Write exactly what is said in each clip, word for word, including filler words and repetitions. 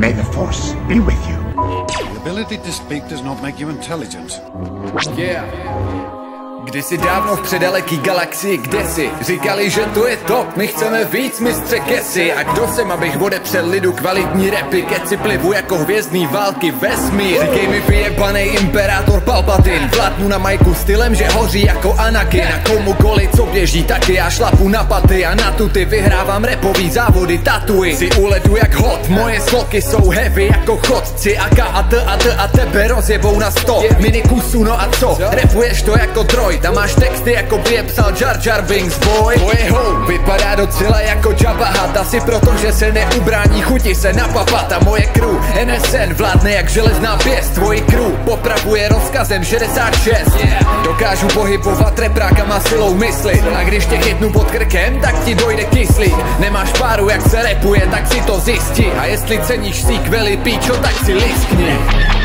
May the Force be with you. The ability to speak does not make you intelligent. Yeah. Kdysi dávno v předaleký galaxii, kde si říkali, že to je top, my chceme víc, mistře Kesi. A kdo jsem, abych odepřel lidu kvalitní rapy, keci plivu jako hvězdný války vesmír. Říkej mi vyjebanej imperátor Palpatine, vládnu na majku stylem, že hoří jako Anakin. A komukoli, co běží, taky já šlapu na paty a na tuty vyhrávám rapový závody, tatuji. Si u ledu jak hot, moje sloky jsou heavy jako chodci a K a T a T a tebe rozjebou na sto mini kusů, no a co, rapuješ to jako troj. Tam máš texty, jako by je psal Jar Jar Binks, boy. Tvoje hou vypadá docela jako Jabba Hutt, asi proto, že se neubrání chuti se napapat. A moje crew N S N vládne jak železná pěst. Tvoji crew popravuje rozkazem šedesát šest. Yeah. Dokážu pohybovat reprákama silou mysli, a když tě chytnu pod krkem, tak ti dojde kyslík. Nemáš páru, jak se rapuje, tak si to zisti. A jestli ceníš sequely, píčo, tak si liskni.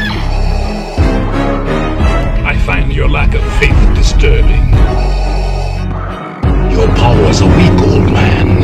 I find your lack of faith disturbing. Your power is a weak old man.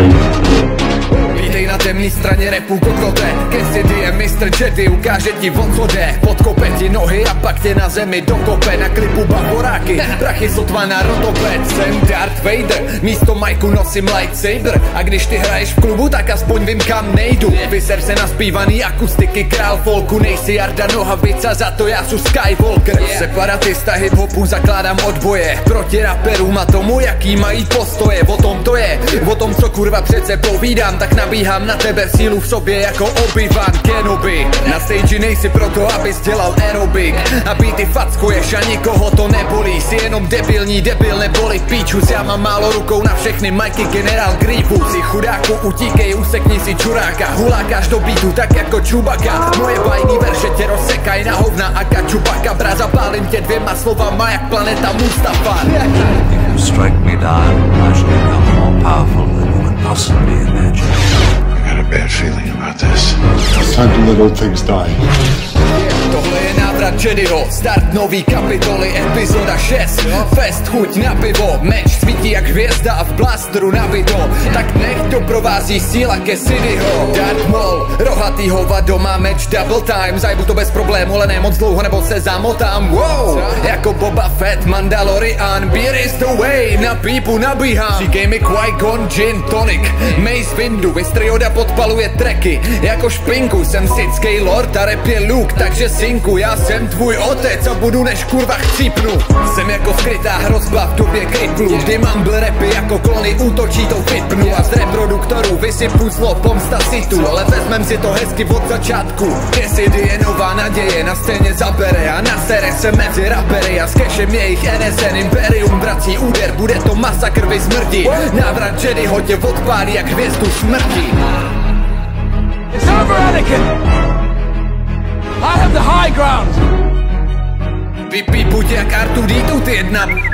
Vítej na temný straně rapu, kokote. Cassidy je mistr Jedi, ukáže ti o co jde. Podkope ti nohy a pak tě na zemi dokope. Na klipu bavoráky, prachy sotva na rotopet. Jsem Darth Vader, místo majku nosím lightsaber. A když ty hraješ v klubu, tak aspoň vím kam nejdu. Vyser se na zpívaný akustiky, král folku. Nejsi Jarda Nohavica, za to já jsem Skywalker. Separatista hiphopu, zakládám odboje proti raperům a tomu, jaký mají postoje. O tom to je, o tom co kurva přece povídám. Tak nabíhám na tebe sílu v sobě jako Obi-Wan Kenobi. Na stage nejsi proto, abys dělal aerobik a beaty fackuješ a nikoho to nebolí. Jsi jenom debilní debil neboli píčus. Já mám málo rukou na všechny majky, generál Grievous. Si chudáku utíkej, usekni si čuráka. Hulákáš do beatu tak jako Chewbacca. Moje bajný verše tě rozsekaj na hovna a kačupaka. Bra, zapálím tě dvěma slovama jak planeta Mustafa. If you strike me down, I shall become more powerful than you could possibly imagine. I got a bad feeling about this. It's time to let old things die. Tohle je návrat Jediho, start nový kapitoly, epizoda šest. Fest, chuť na pivo, meč svítí jak hvězda a v blasteru nabito. Tak nech doprovází síla Cassidyho. Darth Maul, rohatý hovado, má meč double time. Zajbu to bez problému, ale ne moc dlouho, nebo se zamotám. Wow, jako Boba Fett, Mandalorian, beer is the way, na pípu nabíhám. Říkej mi Qui-Gon, gin, tonic, Mace Windu, Mistr Yoda podpaluje tracky. Jako špinku, jsem sithský lord a rap je Luke, takže synku, já jsem tvůj otec a budu než kurva chcípnu. Jsem jako skrytá hrozba v době kriplu, kdy mumble rapy jako klony útočí tou vypnu. A z reproduktorů vysypu zlo, pomsta situ, ale vezmem si to hezky od začátku. Cassidy je nová naděje, na scéně zabere a nasere se mezi rapery. A s cashem jejich N S N Imperium vrací úder, bude to masa krvi smrti. Návrat Jediho tě odpálí jak hvězdu smrti. It's over, Anakin! I have the high ground! Vypí buď jak R dva D dva, ty jedna